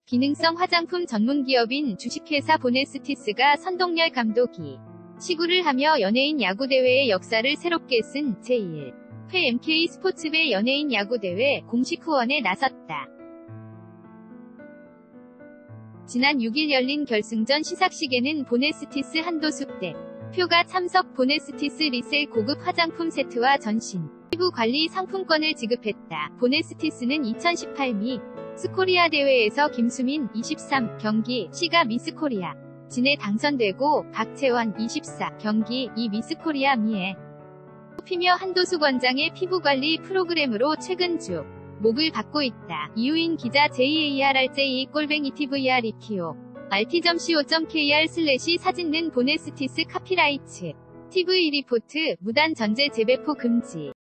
기능성 화장품 전문기업인 주식회사 보네스티스가 선동열 감독이 시구를 하며 연예인 야구대회의 역사를 새롭게 쓴 제1회 MK스포츠배 연예인 야구대회 공식 후원에 나섰다. 지난 6일 열린 결승전 시상식에는 보네스티스 한도숙 대표가 참석. 보네스티스 리셀 고급 화장품 세트와 전신 피부 관리 상품권을 지급했다. 보네스티스는 2018 미스 코리아 대회에서 김수민 23 경기 시가 미스 코리아 진에 당선되고 박채원 24 경기 이 미스 코리아 미에 뽑히며 한도숙 원장의 피부관리 프로그램으로 최근 주목을 받고 있다. 이유인 기자 JARRJ@tvrepo rt.co.kr/사진는 보네스티스 카피라이츠 TV 리포트 무단 전제 재배포 금지